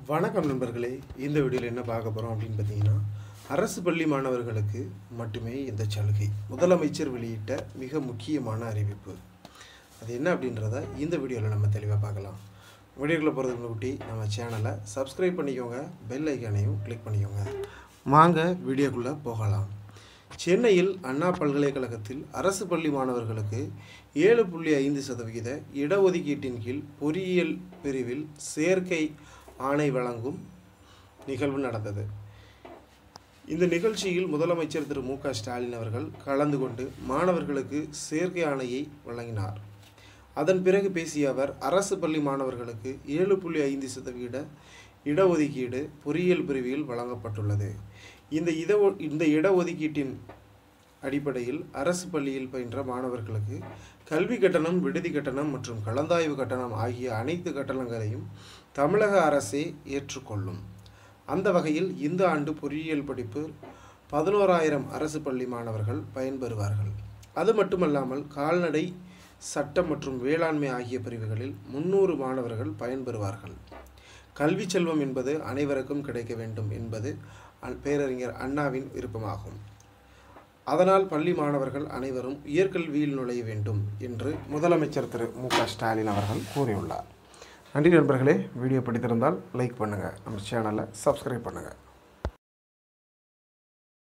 வணக்கம் நண்பர்களே, இந்த வீடியோவில் என்ன பார்க்க போகிறோம் அப்படின்னு பார்த்தீங்கன்னா, அரசு பள்ளி மாணவர்களுக்கு மட்டுமே இந்த சலுகை. முதலமைச்சர் வெளியிட்ட மிக முக்கியமான அறிவிப்பு. அது என்ன அப்படின்றத இந்த வீடியோவில் நம்ம தெளிவாக பார்க்கலாம். வீடியோக்குள்ளே போகிறதுக்கு முன்னாடி நம்ம சேனலை சப்ஸ்கிரைப் பண்ணிக்கோங்க, பெல் ஐக்கானையும் கிளிக் பண்ணிக்கோங்க. வாங்க வீடியோக்குள்ளே போகலாம். சென்னையில் அண்ணா பல்கலைக்கழகத்தில் அரசு பள்ளி மாணவர்களுக்கு 7.5% இடஒதுக்கீட்டின் கீழ் பொறியியல் பிரிவில் சேர்க்கை ஆணை வழங்கும் நிகழ்வு நடந்தது. இந்த நிகழ்ச்சியில் முதலமைச்சர் திரு மு.க. ஸ்டாலின் அவர்கள் கலந்து கொண்டு மாணவர்களுக்கு சேர்க்கை ஆணையை வழங்கினார். அதன் பிறகு பேசிய அவர், அரசு பள்ளி மாணவர்களுக்கு 7.5% இடஒதுக்கீடு பொறியியல் பிரிவில் வழங்கப்பட்டுள்ளது. இந்த இடஒதுக்கீட்டின் அடிப்படையில் அரசு பள்ளியில் பயின்ற மாணவர்களுக்கு கல்வி கட்டணம், விடுதி கட்டணம் மற்றும் கலந்தாய்வு கட்டணம் ஆகிய அனைத்து கட்டணங்களையும் தமிழக அரசே ஏற்றுக்கொள்ளும். அந்த வகையில் இந்த ஆண்டு பொறியியல் படிப்பு 11,000 அரசு பள்ளி மாணவர்கள் பயன்பெறுவார்கள். அது மட்டுமல்லாமல் கால்நடை, சட்டம் மற்றும் வேளாண்மை ஆகிய பிரிவுகளில் 300 மாணவர்கள் பயன்பெறுவார்கள். கல்வி செல்வம் என்பது அனைவருக்கும் கிடைக்க வேண்டும் என்பது பேரறிஞர் அண்ணாவின் விருப்பமாகும். அதனால் பள்ளி மாணவர்கள் அனைவரும் உயர்கல்வியில் நுழைய வேண்டும் என்று முதலமைச்சர் திரு மு.க. ஸ்டாலின் அவர்கள் கூறியுள்ளார். நன்றி நண்பர்களே. வீடியோ பிடித்திருந்தால் லைக் பண்ணுங்கள், நம்ம சேனலை சப்ஸ்கிரைப் பண்ணுங்கள்.